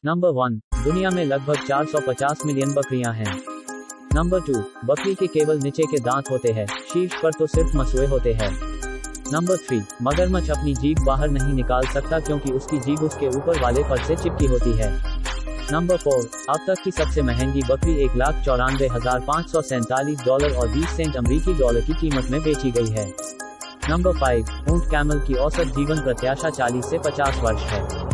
Number 1, दुनिया में लगभग 450 मिलियन बकरियां हैं। नंबर 2, बकरी के केवल नीचे के दांत होते हैं, शीर्ष पर तो सिर्फ मसूए होते हैं। नंबर 3, मगरमच्छ अपनी जीभ बाहर नहीं निकाल सकता क्योंकि उसकी जीभ उसके ऊपर वाले फर से चिपकी होती है। नंबर 4, अब तक की सबसे महंगी बकरी $1,94,547 और 20 सेंट अमरीकी डॉलर की कीमत में बेची गई है। नंबर 5, ऊंट कैमल की औसत जीवन प्रत्याशा 40 से 50 वर्ष है।